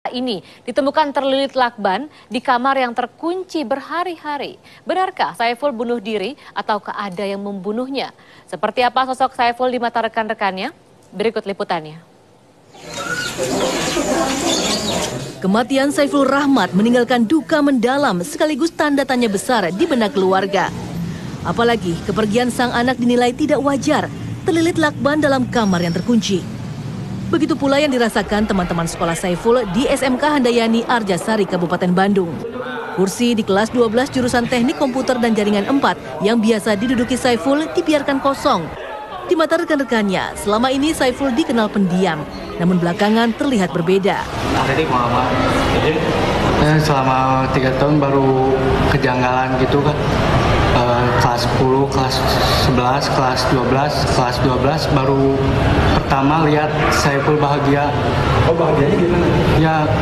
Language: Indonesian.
Ini ditemukan terlilit lakban di kamar yang terkunci berhari-hari. Benarkah Saiful bunuh diri ataukah ada yang membunuhnya? Seperti apa sosok Saiful di mata rekan-rekannya? Berikut liputannya. Kematian Saiful Rahmat meninggalkan duka mendalam sekaligus tanda tanya besar di benak keluarga. Apalagi kepergian sang anak dinilai tidak wajar, terlilit lakban dalam kamar yang terkunci. Begitu pula yang dirasakan teman-teman sekolah Saiful di SMK Handayani Arjasari, Kabupaten Bandung. Kursi di kelas 12 jurusan Teknik Komputer dan Jaringan 4 yang biasa diduduki Saiful dibiarkan kosong. Di mata rekan-rekannya, selama ini Saiful dikenal pendiam, namun belakangan terlihat berbeda. Selama 3 tahun baru kejanggalan gitu kan. Kelas 10, kelas 11, kelas 12 baru pertama lihat Saiful bahagia. Oh, bahagianya gimana? Ya